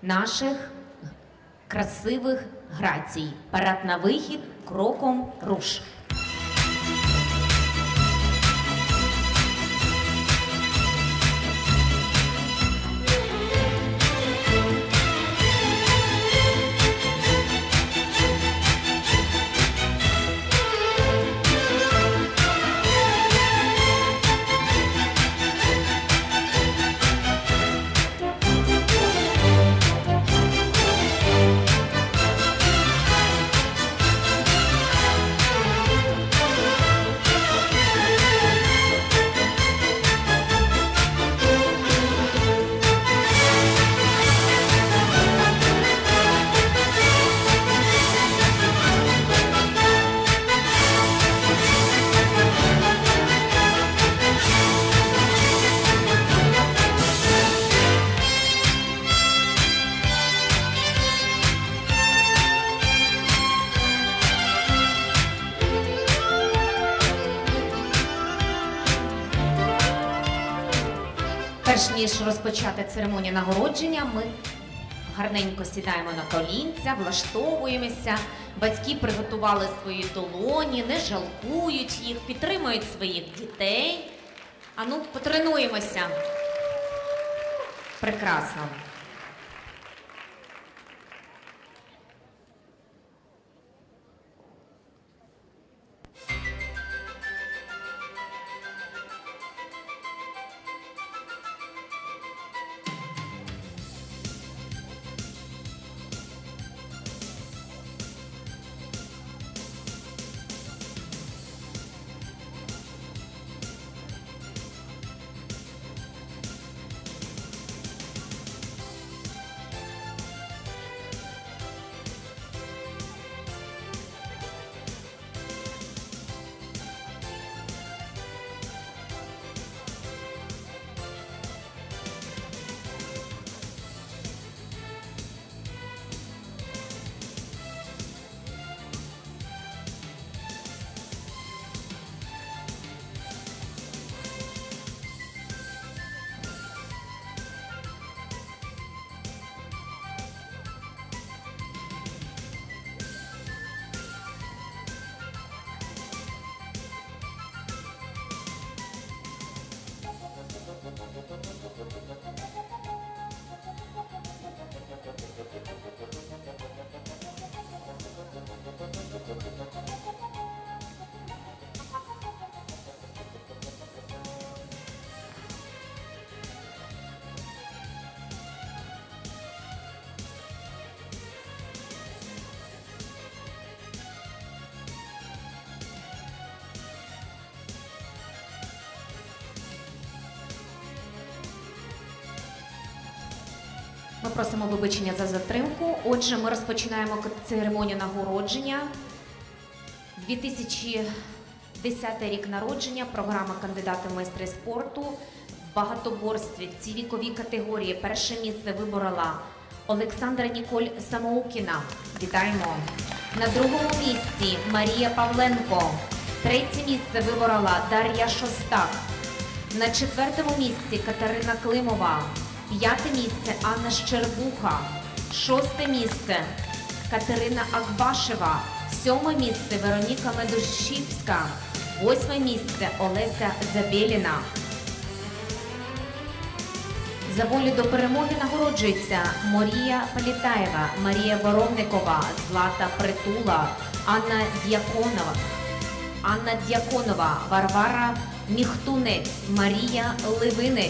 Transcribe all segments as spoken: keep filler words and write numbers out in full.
наших красивих грацій. Парад на вихід, кроком руш. Перш ніж розпочати церемонію нагородження, ми гарненько сідаємо на колінця, влаштовуємося. Батьки приготували свої долоні, не жалкують їх, підтримують своїх дітей. Ану, потренуємося. Прекрасно. Ми просимо вибачення за затримку. Отже, ми розпочинаємо церемонію нагородження. дві тисячі десятий рік народження, програма «Кандидати в майстри спорту». В багатоборстві в цій віковій категорії перше місце виборола Олександра Ніколь Самоукіна. Вітаємо. На другому місці Марія Павленко. Третє місце виборола Дар'я Шостак. На четвертому місці Катерина Климова. П'яте місце Анна Щербуха. Шосте місце Катерина Акбашева. Сьоме місце Вероніка Медушівська. Восьме місце Олеся Забєліна. За волю до перемоги нагороджується Марія Політаєва, Марія Боровникова, Злата Притула, Анна Дяконова, Анна Дяконова, Варвара Міхтунець, Марія Ливинець,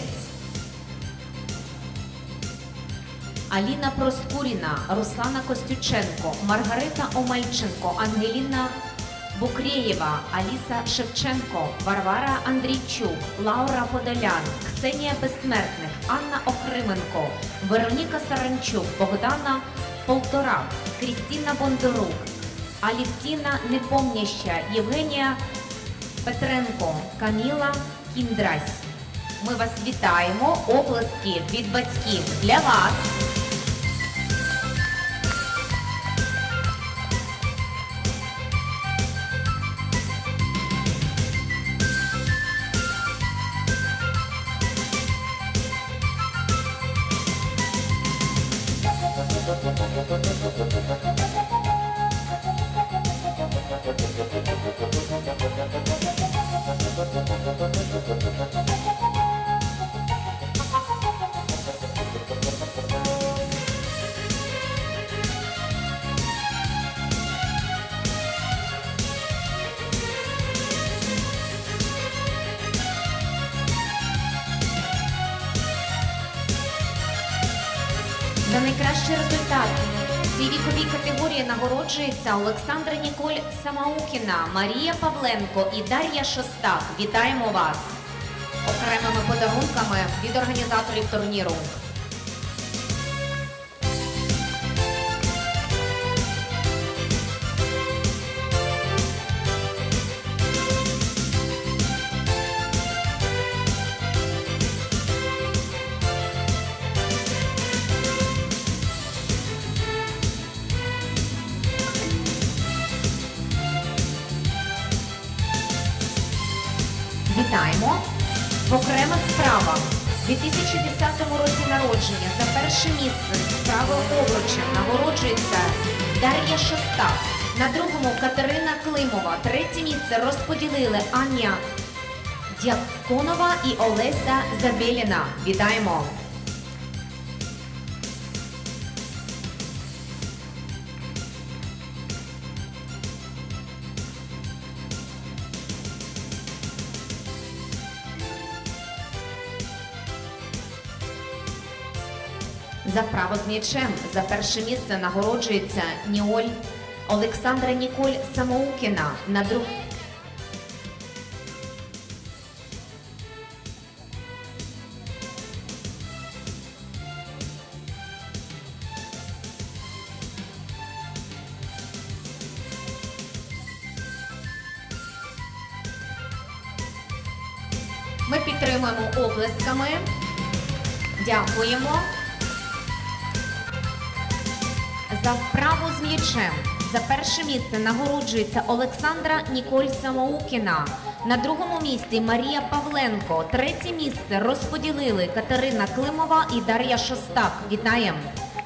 Аліна Проскуріна, Руслана Костюченко, Маргарита Омельченко, Ангеліна Букреєва, Аліса Шевченко, Варвара Андрійчук, Лаура Подолян, Ксенія Безсмертних, Анна Охрименко, Вероніка Саранчук, Богдана Полторак, Крістіна Бондарук, Алівтіна Непомняща, Євгенія Петренко, Каміла Кіндрась. Ми вас вітаємо. Оплески від батьків для вас. За найкращий результат в цій віковій категорії нагороджується Олександра Ніколь Самаукіна, Марія Павленко і Дар'я Шостак. Вітаємо вас окремими подарунками від організаторів турніру. Вітаємо! В окремих вправах у дві тисячі десятому році народження за перше місце з вправи обручем нагороджується Дар'я Шостак. На другому Катерина Климова. Третє місце розподілили Аня Дяконова і Олеся Забєліна. Вітаємо! За вправу з м'ячем за перше місце нагороджується Ніоль Олександра Ніколь Самоукіна. На друг... Ми підтримуємо оплесками. Дякуємо. За вправу з м'ячем за перше місце нагороджується Олександра Ніколь Самоукіна. На другому місці Марія Павленко. Третє місце розподілили Катерина Климова і Дар'я Шостак. Вітаємо!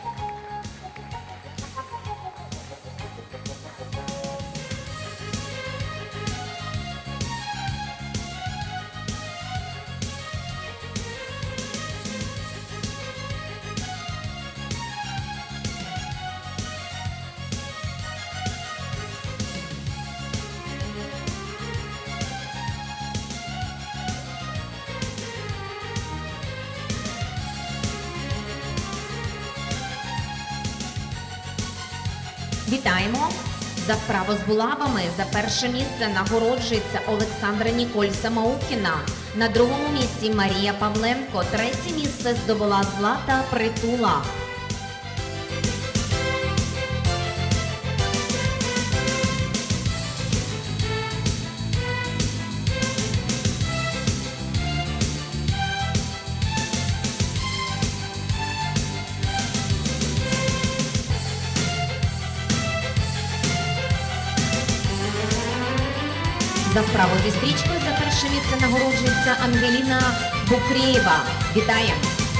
Вітаємо! За вправу з булавами за перше місце нагороджується Олександра Ніколь Самоукіна. На другому місці Марія Павленко. Третє місце здобула Злата Притула. За вправу зі стрічкою за перше місце нагороджується Ангеліна Букрєєва. Вітаємо!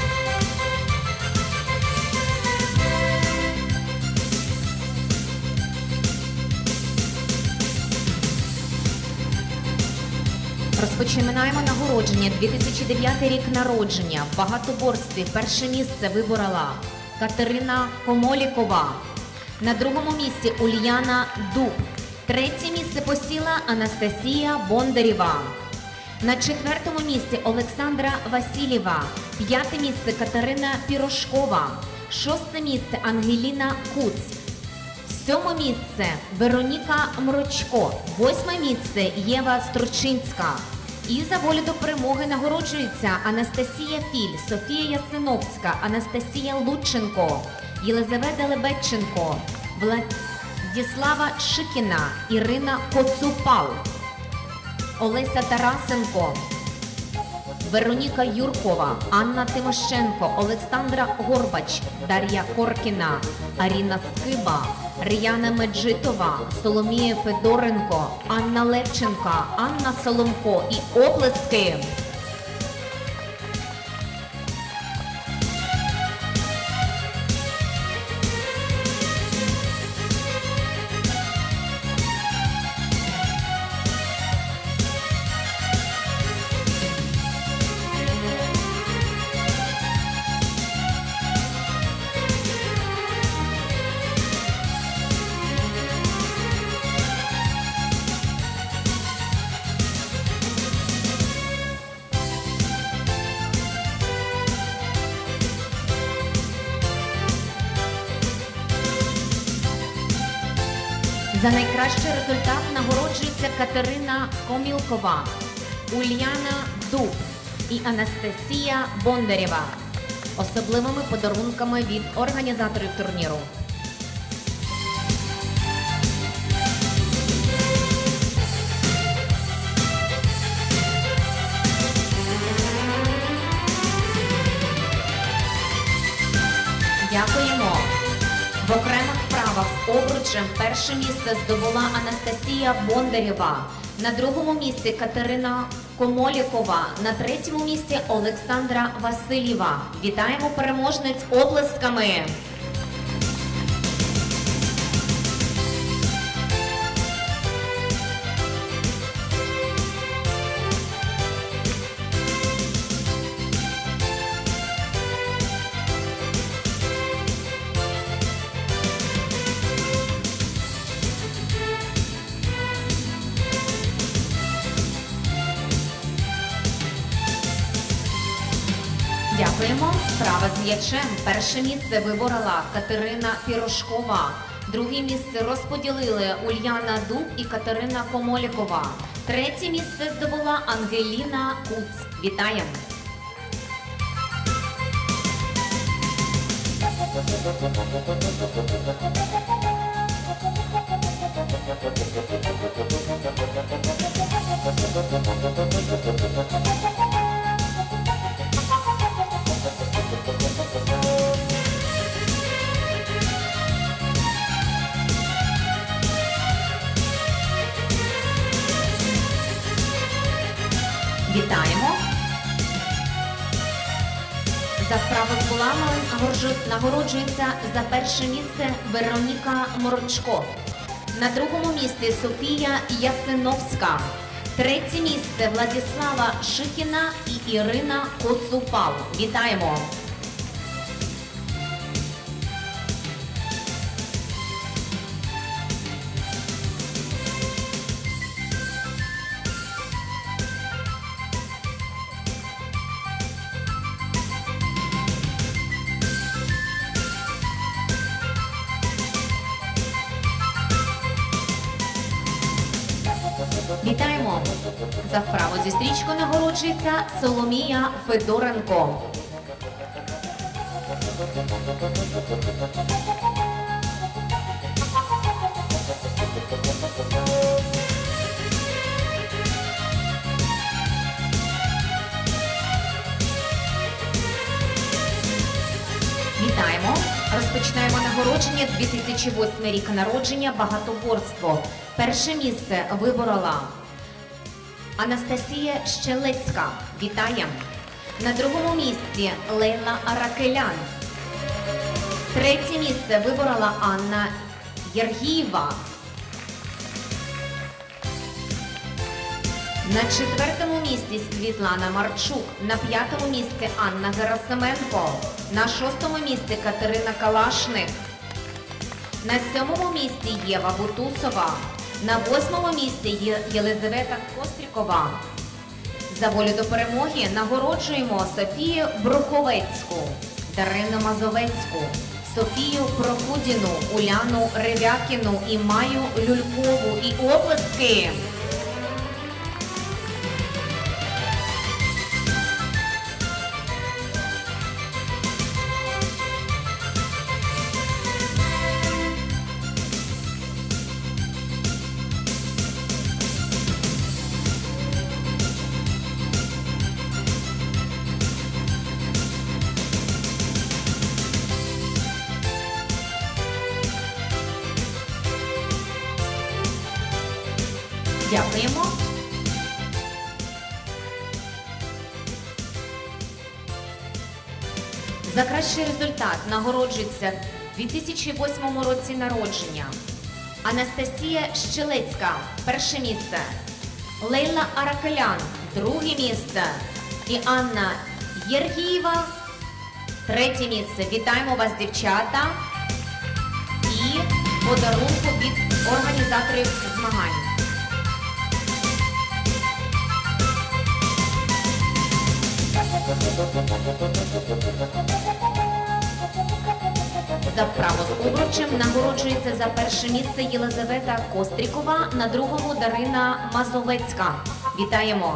Розпочинаємо нагородження. дві тисячі дев'ятий рік народження. В багатоборстві перше місце виборола Катерина Комолікова. На другому місці Ульяна Дуб. Третє місце посіла Анастасія Бондарєва. На четвертому місці Олександра Васильєва. П'яте місце Катерина Пірошкова. Шосте місце Ангеліна Куц. Сьоме місце Вероніка Мрочко. Восьме місце Єва Стручинська. І за волю до перемоги нагороджується Анастасія Філь, Софія Ясиновська, Анастасія Лученко, Єлизавета Лебедченко, Владислава Шикіна, Ірина Коцупал, Олеся Тарасенко, Вероніка Юркова, Анна Тимошенко, Олександра Горбач, Дар'я Коркіна, Аріна Скиба, Ріяна Меджитова, Соломія Федоренко, Анна Левченка, Анна Соломко і оплески. За найкращий результат нагороджується Катерина Комілкова, Ульяна Дуб і Анастасія Бондарєва особливими подарунками від організаторів турніру. Дякуємо. В окремих вправах з обручем перше місце здобула Анастасія Бондарєва, на другому місці Катерина Комолікова, на третьому місці Олександра Васильєва. Вітаємо переможниць оплесками. Дякуємо. Вправа з м'ячем. Перше місце виборола Катерина Пірошкова. Друге місце розподілили Ульяна Дуб і Катерина Комолікова. Третє місце здобула Ангеліна Куц. Вітаємо! Вітаємо! За вправу з булавою нагороджується за перше місце Вероніка Морочко. На другому місці Софія Ясиновська. Третє місце Владислава Шихіна і Ірина Коцупал. Вітаємо! Вітаємо! За вправу зі стрічкою нагороджується Соломія Федоренко. Вітаємо! Розпочинаємо нагородження. дві тисячі восьмий рік народження, багатоборство. Перше місце виборола Анастасія Щелецька. Вітаємо! На другому місці Лейла Аракелян. Третє місце виборола Анна Єргієва. На четвертому місці Світлана Марчук. На п'ятому місці Анна Герасименко. На шостому місці Катерина Калашник. На сьомому місці Єва Бутусова. На восьмому місці є Єлизавета Кострікова. За волю до перемоги нагороджуємо Софію Бруховецьку, Дарину Мазовецьку, Софію Прокудіну, Уляну Ревякіну і Маю Люлькову. І оплески! Дякуємо. За кращий результат нагороджується в дві тисячі восьмому році народження Анастасія Щелецька, перше місце, Лейла Аракелян, друге місце і Анна Єргієва, третє місце. Вітаємо вас, дівчата, і подарунку від організаторів змагань. За вправу з обручем нагороджується за перше місце Єлизавета Кострікова, на другому Дарина Мазовецька. Вітаємо!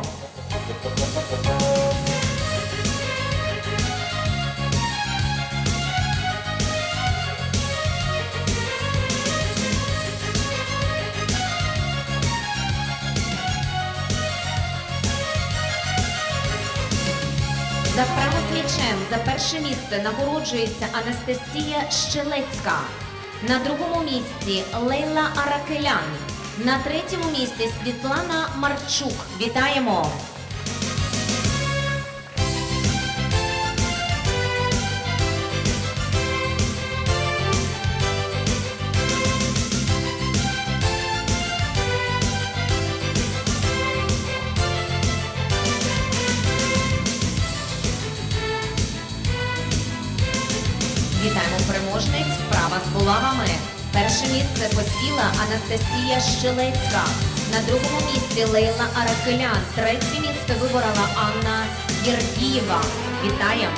За вправу з м'ячем за перше місце нагороджується Анастасія Щелецька. На другому місці Лейла Аракелян. На третьому місці Світлана Марчук. Вітаємо! Вітаємо переможниць, вправа з булавами. Перше місце посіла Анастасія Щелецька. На другому місці Лейла Аракелян. Третє місце виборола Анна Єрдієва. Вітаємо!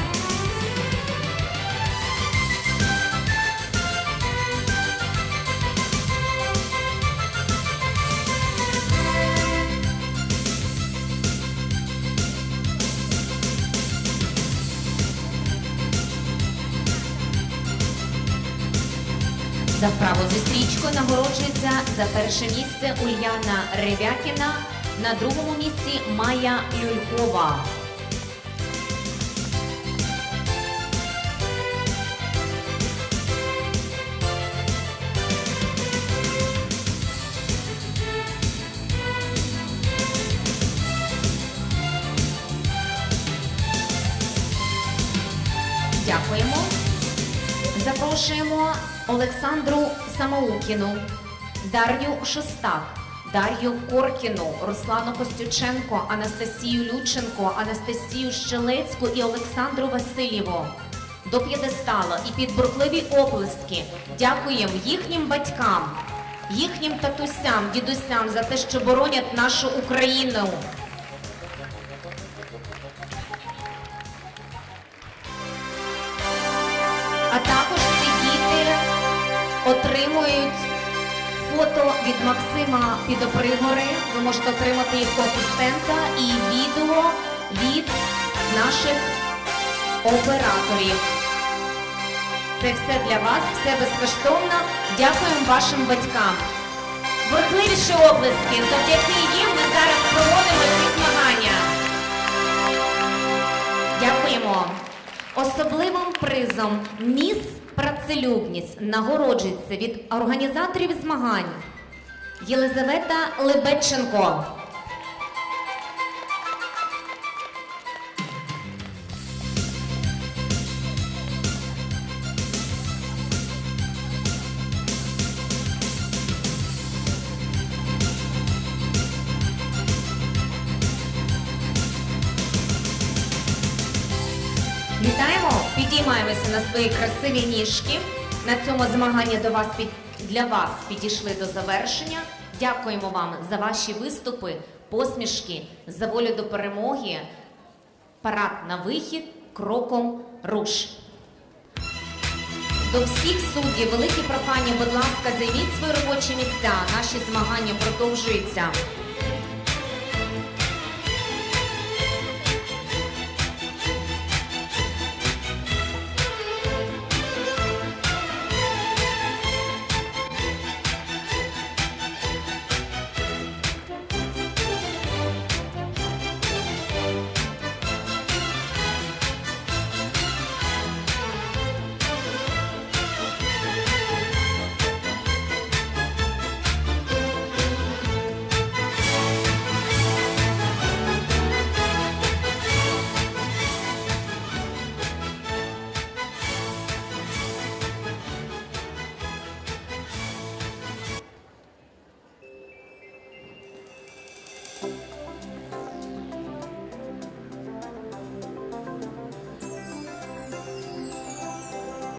За вправу зі стрічкою нагороджується за перше місце Ульяна Ревякіна, на другому місці Майя Люлькова. Дякуємо. Запрошуємо Олександру Самоукіну, Дар'ю Шостак, Дар'ю Коркіну, Руслану Костюченко, Анастасію Люченко, Анастасію Щелецьку і Олександру Васильєву до п'єдесталу і під бурхливі оплески дякуємо їхнім батькам, їхнім татусям, дідусям за те, що боронять нашу Україну. А також ці діти отримують фото від Максима Підопригори. Ви можете отримати їх асистента і відео від наших операторів. Це все для вас, все безкоштовно. Дякуємо вашим батькам. Бурхливіші оплески. Завдяки їм ми зараз проводимо ці змагання. Дякуємо. Особливим призом «Міс Працелюбність» нагороджується від організаторів змагань Єлизавета Лебедченко. Вітаємо! Підіймаємося на свої красиві ніжки. На цьому змагання до вас, для вас підійшли до завершення. Дякуємо вам за ваші виступи, посмішки, за волю до перемоги. Парад на вихід, кроком руш. До всіх суддів велике прохання, будь ласка, займіть свої робочі місця. Наші змагання продовжуються.